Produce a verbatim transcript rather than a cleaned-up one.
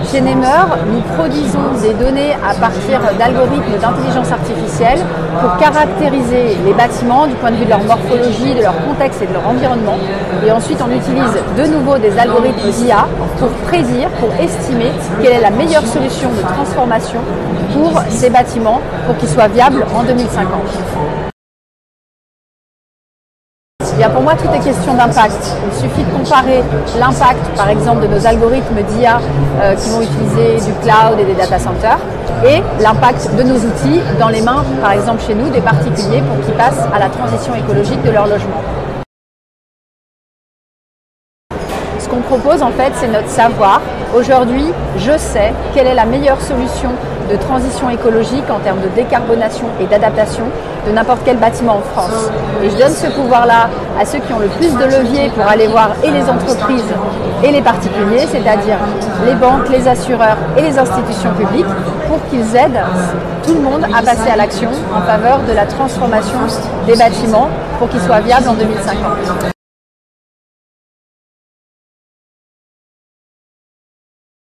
Chez Nemer, nous produisons des données à partir d'algorithmes d'intelligence artificielle pour caractériser les bâtiments du point de vue de leur morphologie, de leur contexte et de leur environnement. Et ensuite, on utilise de nouveau des algorithmes d'I A pour prédire, pour estimer quelle est la meilleure solution de transformation pour ces bâtiments pour qu'ils soient viables en deux mille cinquante. Bien, pour moi, tout est question d'impact. Il suffit de comparer l'impact, par exemple, de nos algorithmes d'I A euh, qui vont utiliser du cloud et des data centers et l'impact de nos outils dans les mains, par exemple chez nous, des particuliers pour qu'ils passent à la transition écologique de leur logement. Ce qu'on propose, en fait, c'est notre savoir. Aujourd'hui, je sais quelle est la meilleure solution de transition écologique en termes de décarbonation et d'adaptation de n'importe quel bâtiment en France. Et je donne ce pouvoir-là à ceux qui ont le plus de leviers pour aller voir et les entreprises et les particuliers, c'est-à-dire les banques, les assureurs et les institutions publiques, pour qu'ils aident tout le monde à passer à l'action en faveur de la transformation des bâtiments pour qu'ils soient viables en deux mille cinquante.